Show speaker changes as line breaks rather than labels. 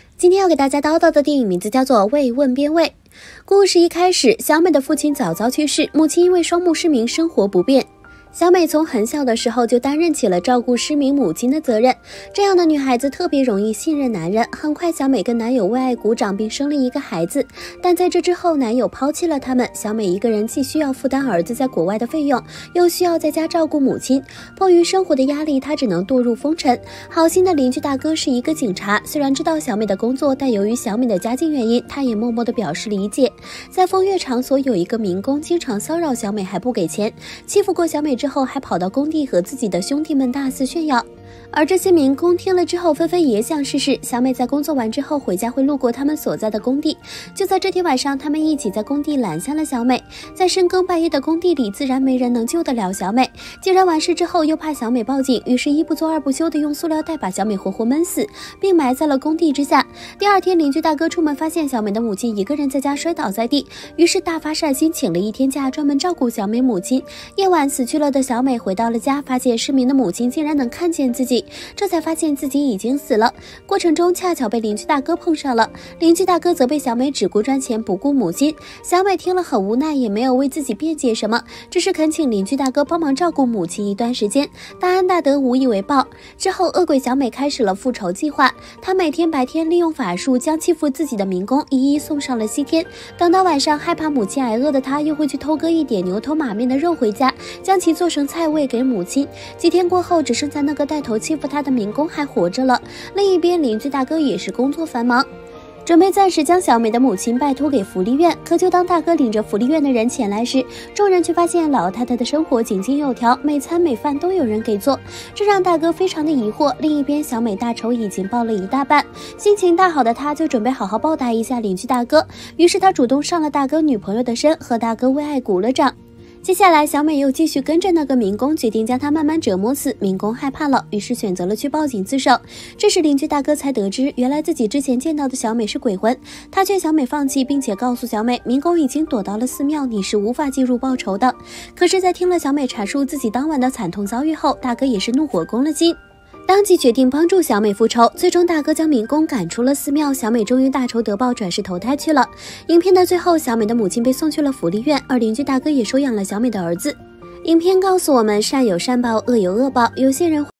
今天要给大家叨叨的电影名字叫做《未问边位》。故事一开始，小美的父亲早早去世，母亲因为双目失明，生活不便。小美从很小的时候就担任起了照顾失明母亲的责任，这样的女孩子特别容易信任男人。很快，小美跟男友为爱鼓掌，并生了一个孩子。但在这之后，男友抛弃了他们，小美一个人既需要负担儿子在国外的费用，又需要在家照顾母亲。迫于生活的压力，她只能堕入风尘。好心的邻居大哥是一个警察，虽然知道小美的工作，但由于小美的家境原因，他也默默地表示理解。在风月场所有一个民工经常骚扰小美，还不给钱，欺负过小美之后，还跑到工地和自己的兄弟们大肆炫耀。而这些民工听了之后，纷纷也想试试。小美在工作完之后回家会路过他们所在的工地，就在这天晚上，他们一起在工地拦下了小美。在深更半夜的工地里，自然没人能救得了小美。既然完事之后又怕小美报警，于是一不做二不休的用塑料袋把小美活活闷死，并埋在了工地之下。第二天，邻居大哥出门发现小美的母亲一个人在家摔倒在地，于是大发善心请了一天假，专门照顾小美母亲。夜晚死去了的小美回到了家，发现失明的母亲竟然能看见自己，这才发现自己已经死了。过程中恰巧被邻居大哥碰上了，邻居大哥责备小美只顾赚钱不顾母亲。小美听了很无奈，也没有为自己辩解什么，只是恳请邻居大哥帮忙照顾母亲一段时间，大恩大德无以为报。之后恶鬼小美开始了复仇计划，她每天白天利用法术将欺负自己的民工一一送上了西天，等到晚上害怕母亲挨饿的她又会去偷割一点牛头马面的肉回家，将其做成菜喂给母亲。几天过后，只剩下那个带头欺负她的民工还活着了。另一边，邻居大哥也是工作繁忙，准备暂时将小美的母亲拜托给福利院。可就当大哥领着福利院的人前来时，众人却发现老太太的生活井井有条，每餐每饭都有人给做，这让大哥非常的疑惑。另一边，小美大仇已经报了一大半，心情大好的她就准备好好报答一下邻居大哥，于是她主动上了大哥女朋友的身，和大哥为爱鼓了掌。接下来，小美又继续跟着那个民工，决定将他慢慢折磨死。民工害怕了，于是选择了去报警自首。这时邻居大哥才得知，原来自己之前见到的小美是鬼魂。他劝小美放弃，并且告诉小美，民工已经躲到了寺庙，你是无法进入报仇的。可是在听了小美阐述自己当晚的惨痛遭遇后，大哥也是怒火攻了心，当即决定帮助小美复仇。最终大哥将民工赶出了寺庙，小美终于大仇得报，转世投胎去了。影片的最后，小美的母亲被送去了福利院，而邻居大哥也收养了小美的儿子。影片告诉我们，善有善报，恶有恶报，有些人